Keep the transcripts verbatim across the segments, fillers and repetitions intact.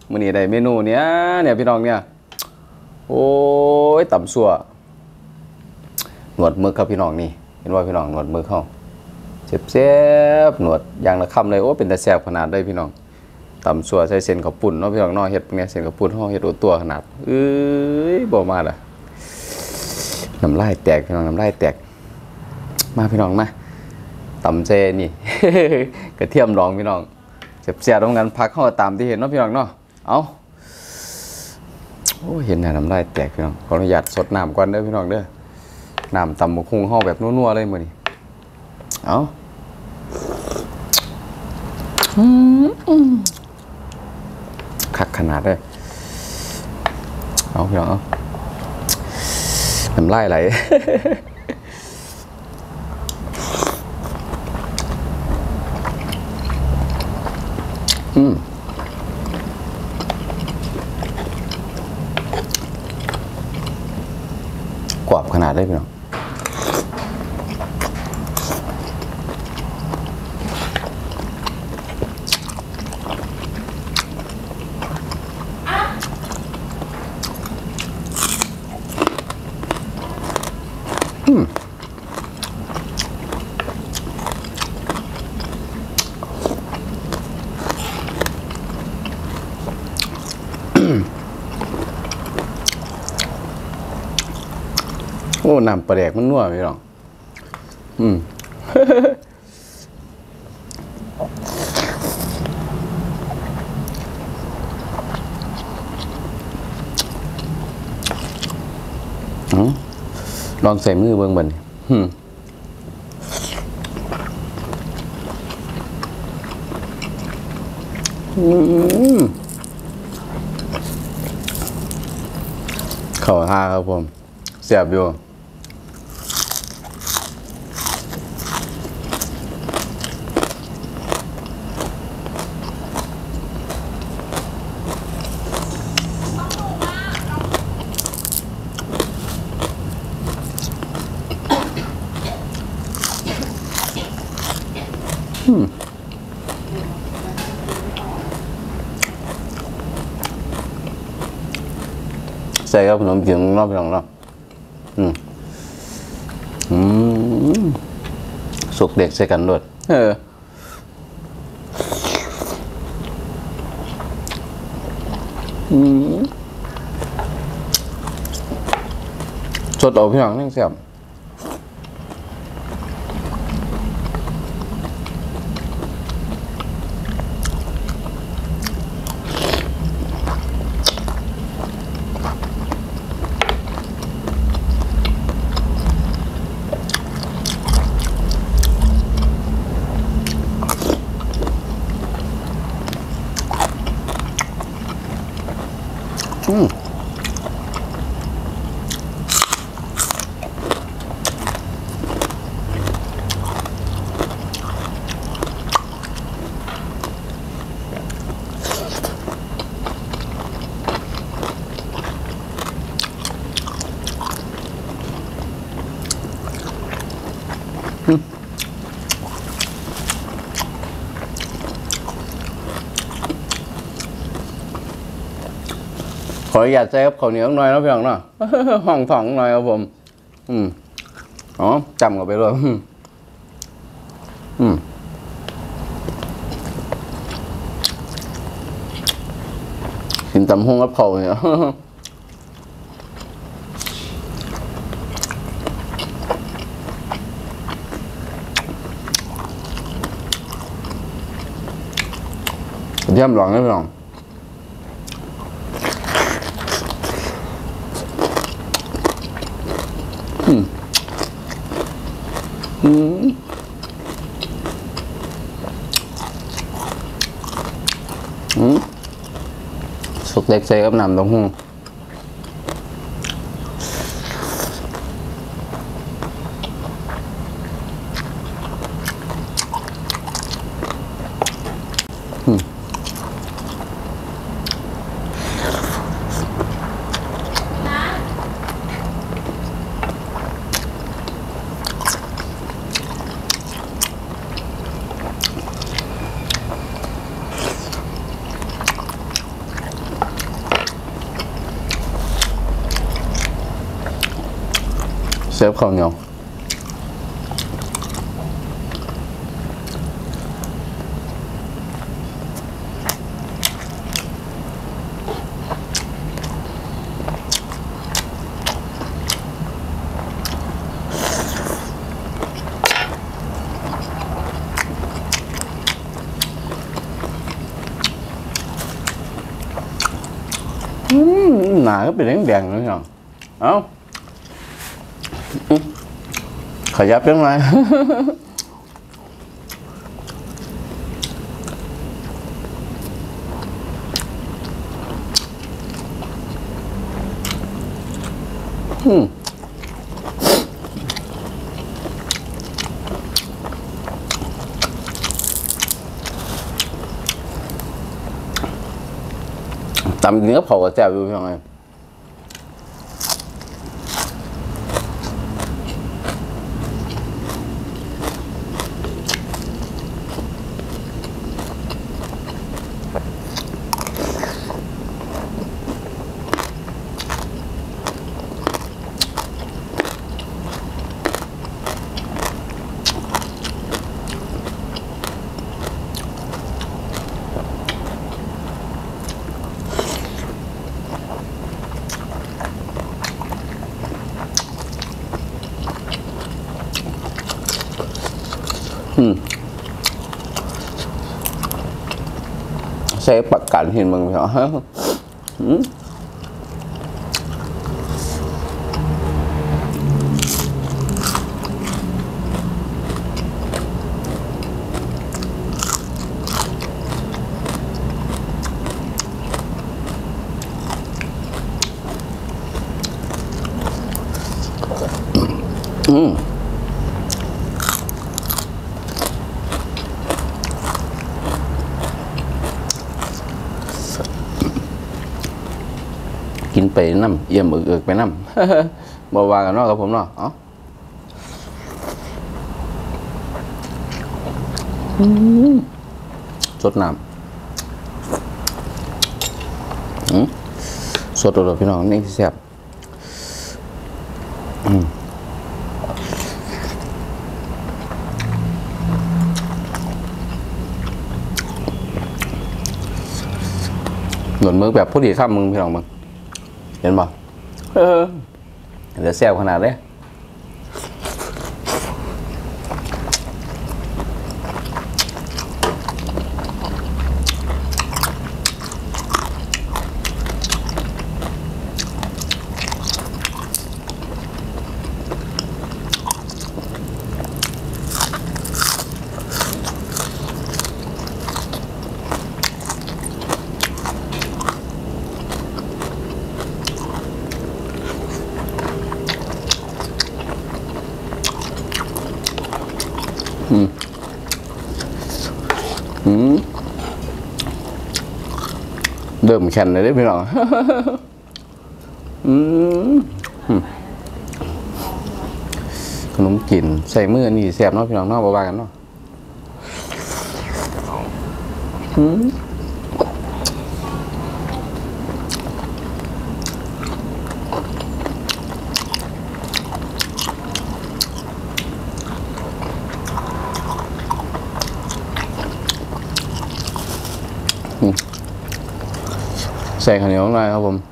มื้อนี้ได้เมนูเนี้ยเนี่ยพี่น้องเนี่ยโอ้ยตำซั่วหนวดหมึกครับพี่น้องนี่เห็นว่าพี่น้องหนวดหมึกเขาแซ่บๆหนวดอย่างละคำเลยโอ้เป็นแต่แซ่บขนาดเลยพี่น้องตำซั่วใส่เส้นข้าวปุ้นเนาะพี่น้องเนาะเฮ็ดเป็นไงเส้นข้าวปุ้นเฮาเฮ็ดโอตัวขนาดเอ้ยบ่มาล่ะน้ำลายแตกพี่น้องน้ำลายแตกมาพี่น้องมาตำเจนี่ กระเทียมดองพี่น้องแซ่บๆตรงนั้นพักเฮาตามที่เห็นเนาะพี่น้องเนาะเอาโอ้เห็นน้ำลายแตกพี่น้องขออนุญาตสดน้ำก่อนเด้อพี่น้องเด้อน้ำตำบักหุ่งเฮาแบบนัวๆเลยมื้อนี้เอาคักขนาดเลยเอาพี่น้องเอาน้ำลายไหลอืมกรอบขนาดได้พี่น้องอืมโอ้น้ำปลาแดกมันนัวพี่น้องอืมลองใส่มือเบิ่งบัดนี้อืมอืมเข้าท่าครับผมเสียบอยู่ใส่กับขนมจีนรอบพี่น้องเนาะอืมอืมสุกเด็กใส่กันด้วยเอออืมสดเอาพี่น้องนั่งเสียบอืมขออนุญาตใส่กับข้าวเหนียวหน่อยนะพี่น้องเนาะห้องถ่องหน่อยครับผมอืมอ๋อจำกันไปเลยอืมกินตำหุ่งกับข้าวเนี่ยเยี่ยมหลังนะพี่น้องอืมอืมอืมสุกเล็กใส่กับน้ำเต้าหู้อืมเซฟข้าวเหนียวหนาก็เป็นแดงๆเลยเนาะเอ้าขยับยังไงอืมตำเนื้อเผากระแจอยู่ยังไงอืมใช้ปากกาเห็นมึงเหรออืมอืมกินไปน้ำเยี่ยมเอือกๆไปน้ำบ่ว่ากันเนาะกับผมเนาะเอ้าสดน้ำสดตัวพี่น้องนี่แซ่บหนุนมือแบบผู้ดีข้ามมึงพี่น้องมึงเห็นป่ะเออเดี๋ยวแซ่บขนาดเลยอืมอืมเดิมแข็งเลยได้พี่น้องอืมขนมจีนใส่มือนี่แซ่บเนาะพี่น้องเนาะบ่ว่ากันเนาะอืมใส่ข้าวเหนียวหน่อยครับผม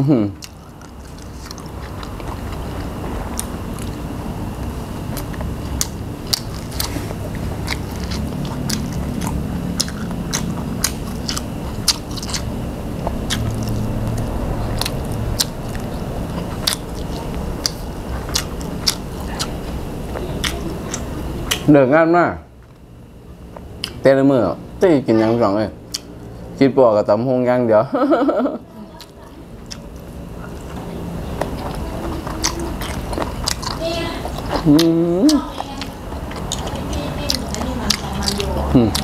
เดือดงานมากเต้นมือตีกินยังสองเลยกินปอกกับตำหงยังเดี๋ยวอืมอืม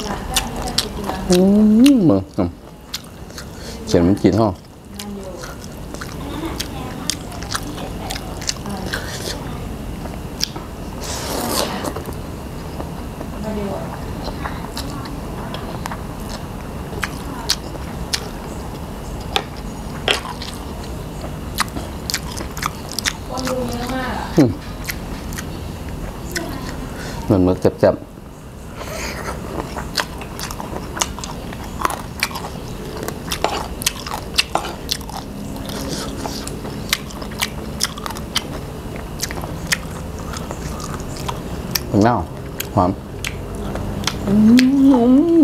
อืมมึงเขียนมันกินห้องเหมือนมึกจับๆเน่าหอมอืม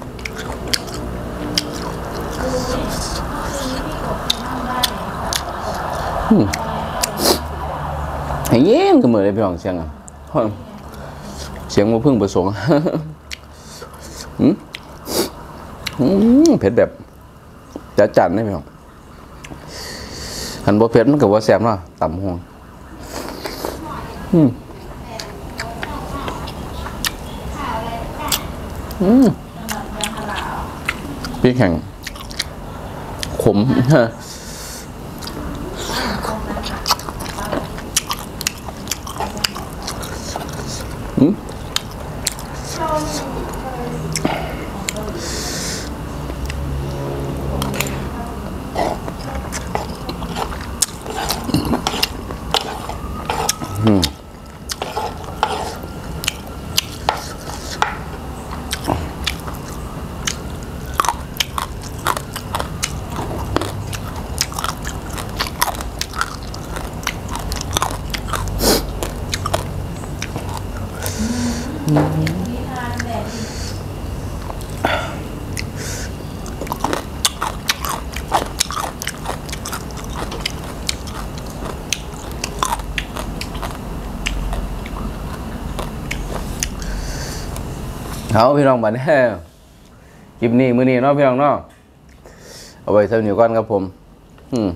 อืมไอ้เยี่ยมก็เหมือนได้ไปลองเสียงอ่ะเสียงมันพึ่งประสงค์อืมอืมเผ็ดแบบจะจัดได้ไหมครับหันบ่เผ็ดมันกับว่าแซ่บเนาะต่ำห่วงอืมอืมพริกแห้งขมอืมอืมเอาพี่น้องบัดนี้คลิปนี้มื้อนี้เนาะพี่น้องเนาะเอาไว้เท่านี้ก่อนครับผมอืม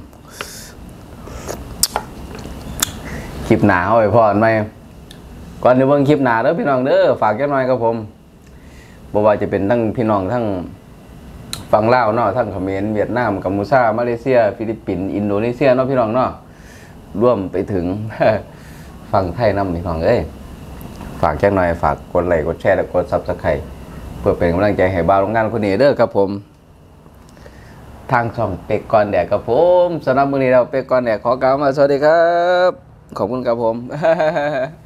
คลิปหนาเอาไว้พอกันไหมก่อนจะเบิ่งคลิปหนาเด้อพี่น้องเด้อฝากแค่น้อยครับผมบ่ว่าจะเป็นทั้งพี่น้องทั้งฝั่งลาวเนาะทั้งเขมรเวียดนามกัมพูชามาเลเซียฟิลิปปินส์อินโดนีเซียเนาะพี่น้องเนาะร่วมไปถึง ฝั่งไทยนำพี่น้องเอ้ยฝากแค่หน่อยฝากกดไลค์กดแชร์และกดซับสไครต์เพื่อเป็นกำลังใจให้บ่าวโรงงานคนนี้เด้อครับผมทางช่องเป็กก่อนแดกครับผมสำหรับมื้อนี้เราเป็กก่อนแดกขอกล่าวมาสวัสดีครับขอบคุณครับผม